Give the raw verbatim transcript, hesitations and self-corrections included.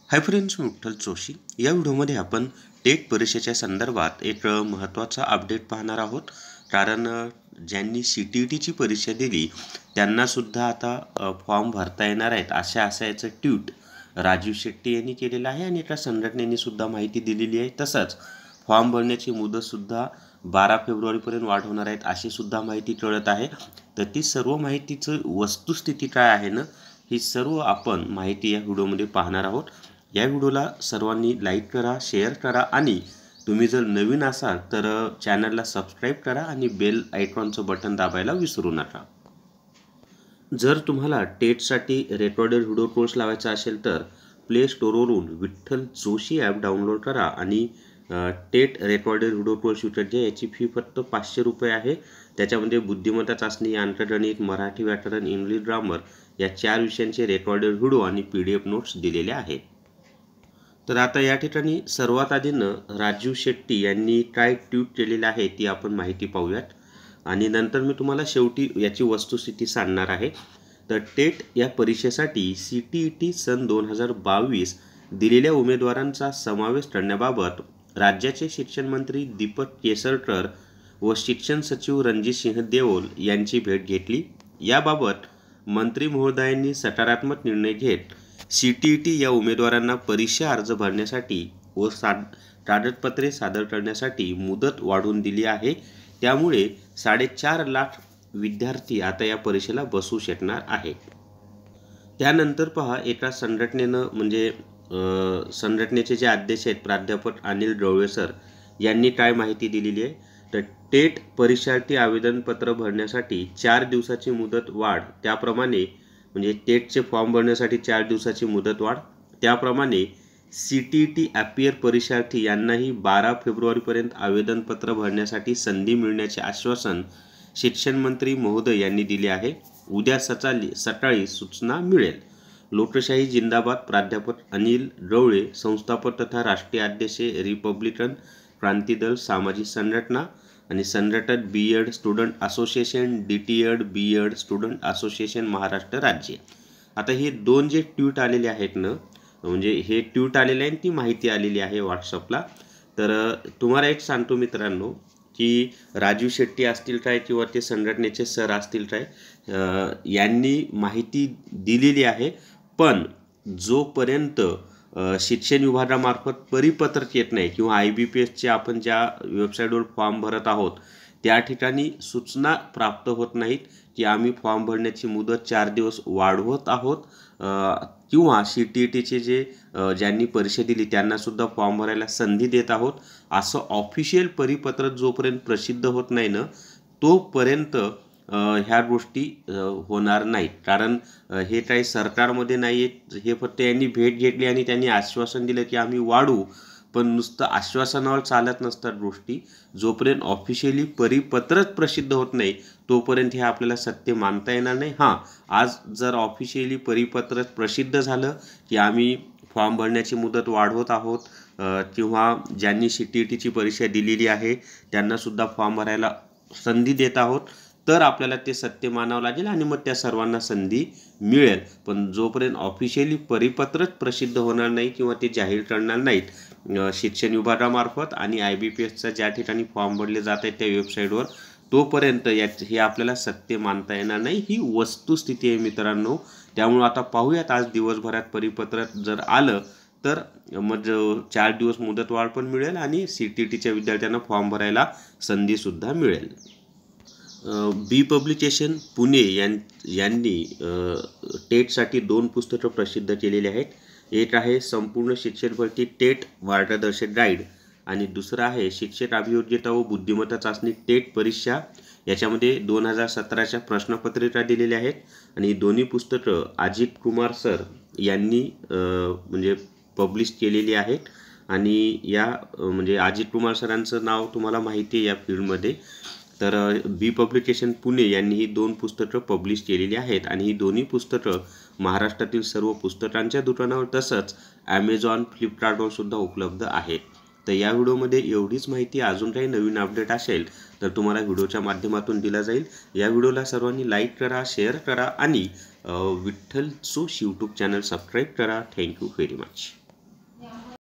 हाय friends, मी विठ्ठल जोशी. या व्हिडिओमध्ये आपण टेट परीक्षेच्या संदर्भात एक महत्त्वाचा अपडेट पाहणार आहोत. कारण ज्यांनी सी टी ई टीची परीक्षा दिली त्यांनासुद्धा आता फॉर्म भरता येणार आहेत अशा असायचं ट्विट राजीव शेट्टी यांनी केलेलं आहे आणि एका संघटनेने सुद्धा माहिती दिलेली आहे. तसंच फॉर्म भरण्याची मुदतसुद्धा बारा फेब्रुवारीपर्यंत वाढवणार आहेत अशी सुद्धा माहिती कळत आहे. तर ती सर्व माहितीचं वस्तुस्थिती काय आहे ना, ही सर्व आपण माहिती या व्हिडिओमध्ये पाहणार आहोत. या व्हिडिओला सर्वांनी लाईक करा, शेअर करा आणि तुम्ही जर नवीन असाल तर चॅनलला सबस्क्राईब करा आणि बेल आयकॉनचं बटन दाबायला विसरू नका. जर तुम्हाला टेटसाठी रेकॉर्डेड व्हिडिओ कोर्स लावायचा असेल तर प्ले स्टोरवरून विठ्ठल जोशी ॲप डाउनलोड करा आणि टेट रेकॉर्डेड व्हिडिओ कोर्स विकत घ्या. याची फी फक्त पाचशे रुपये आहे. त्याच्यामध्ये बुद्धिमत्ता चाचणी, अंकगणित, मराठी व्याकरण, इंग्लिश ग्रामर या चार विषयांचे रेकॉर्डेड व्हिडिओ आणि पी डी एफ नोट्स दिलेले आहेत. तर आता या ठिकाणी सर्वात आधीनं राजीव शेट्टी यांनी काय ट्विट केलेलं आहे ती आपण माहिती पाहूयात आणि नंतर मी तुम्हाला शेवटी याची वस्तुस्थिती सांगणार आहे. तर टेट या परीक्षेसाठी सी टी ई टी सन दोन हजार बावीस दिलेल्या उमेदवारांचा समावेश करण्याबाबत राज्याचे शिक्षण मंत्री दीपक केसरकर व शिक्षण सचिव रणजित सिंह देओल यांची भेट घेतली. याबाबत मंत्री महोदयांनी सकारात्मक निर्णय घेत सी टी ई टी या उमेदवारांना परीक्षा अर्ज भरण्यासाठी व सा कागदपत्रे सादर करण्यासाठी मुदत वाढवून दिली आहे. त्यामुळे साडेचार लाख विद्यार्थी आता या परीक्षेला बसू शकणार आहेत. त्यानंतर पहा, एका संघटनेनं म्हणजे संघटनेचे जे अध्यक्ष आहेत प्राध्यापक अनिल ढवळे सर यांनी काय माहिती दिलेली आहे. तर टेट परीक्षार्थी आवेदनपत्र भरण्यासाठी चार दिवसाची मुदत वाढ, त्याप्रमाणे म्हणजे टेटचे फॉर्म भरण्यासाठी चार दिवसाची मुदत वाढ, त्याप्रमाणे C T E T appear परीक्षार्थी यांनाही बारा फेब्रुवारीपर्यंत आवेदनपत्र भरण्यासाठी संधी मिळण्याचे आश्वासन शिक्षण मंत्री महोदय यांनी दिले आहे. उद्या सकाळी सकाळी सूचना मिळेल. लोकशाही जिंदाबाद प्राध्यापक अनिल ढवळे, संस्थापक तथा राष्ट्रीय अध्यक्ष रिपब्लिकन क्रांती दल सामाजिक संघटना आणि संघटक B Ed student association, D T Ed B Ed student association Maharashtra राज्य. आता हे दोन जे ट्विट आलेले आहेत ना, म्हणजे हे ट्विट आलेले आहे ती माहिती आलेली आहे व्हॉट्सअपला. तर तुम्हाला एक सांगतो मित्रांनो की राजीव शेट्टी असतील काय किंवा ते संघटनेचे सर असतील काय, यांनी माहिती दिलेली आहे. पण जोपर्यंत शिक्षण विभागामार्फत परिपत्रक येत नाही किंवा आय बी पी एसचे आपण ज्या वेबसाईटवर फॉर्म भरत आहोत त्या ठिकाणी सूचना प्राप्त होत नाहीत की आम्ही फॉर्म भरण्याची मुदत चार दिवस वाढवत आहोत किंवा सी टी ई टीचे जे ज्यांनी परीक्षा दिली त्यांनासुद्धा फॉर्म भरायला संधी देत आहोत, असं ऑफिशियल परिपत्रक जोपर्यंत प्रसिद्ध होत नाही ना तोपर्यंत ह्या गोष्टी होणार नाहीत. कारण हे काही सरकारमध्ये नाही आहेत, हे फक्त यांनी भेट घेतली आणि त्यांनी आश्वासन दिलं की आम्ही वाढवू. पण नुसतं आश्वासनावर चालत नसतात गोष्टी. जोपर्यंत ऑफिशियली परिपत्रक प्रसिद्ध होत नाही तोपर्यंत हे आपल्याला सत्य मानता येणार नाही. हां, आज जर ऑफिशियली परिपत्रक प्रसिद्ध झालं की आम्ही फॉर्म भरण्याची मुदत वाढवत आहोत किंवा ज्यांनी सी टी ई टीची परीक्षा दिलेली आहे त्यांनासुद्धा फॉर्म भरायला संधी देत आहोत, तर आपल्याला ते सत्य मानावं लागेल आणि मग त्या सर्वांना संधी मिळेल. पण जोपर्यंत ऑफिशियली परिपत्रक प्रसिद्ध होणार नाही किंवा ते जाहीर करणार नाहीत शिक्षण विभागामार्फत आणि आय बी पी एसचा ज्या ठिकाणी फॉर्म भरले जात आहेत त्या वेबसाईटवर, तोपर्यंत यात हे आपल्याला सत्य मानता येणार नाही. ही वस्तुस्थिती आहे मित्रांनो. त्यामुळं आता पाहूयात, आज दिवसभरात परिपत्रक जर आलं तर मग चार दिवस मुदतवाढ पण मिळेल आणि सी टी ई टीच्या विद्यार्थ्यांना फॉर्म भरायला संधीसुद्धा मिळेल. बी पब्लिकेशन पुणे यां यांनी टेटसाठी दोन पुस्तकं प्रसिद्ध केलेली आहेत. एक आहे संपूर्ण शिक्षण भरती टेट मार्गदर्शक गाईड आणि दुसरं आहे शिक्षक अभियोग्यता व बुद्धिमत्ता चाचणी टेट परीक्षा. याच्यामध्ये दोन हजार सतराच्या प्रश्नपत्रिका दिलेल्या आहेत आणि दोन्ही पुस्तकं अजित कुमार सर यांनी म्हणजे पब्लिश केलेली आहेत. आणि या म्हणजे अजित कुमार सरांचं नाव तुम्हाला माहिती आहे या फील्डमध्ये. तर बी पब्लिकेशन पुणे यांनी ही दोन पुस्तकं पब्लिश केलेली आहेत आणि ही दोन्ही पुस्तकं महाराष्ट्रातील सर्व पुस्तकांच्या दुकानावर तसंच ॲमेझॉन, फ्लिपकार्टवर सुद्धा उपलब्ध आहेत. तर या व्हिडिओमध्ये एवढीच माहिती. अजून काही नवीन अपडेट असेल तर तुम्हाला व्हिडिओच्या माध्यमातून दिला जाईल. या व्हिडिओला सर्वांनी लाईक करा, शेअर करा आणि Vitthal Joshi YouTube channel subscribe करा. Thank you very much.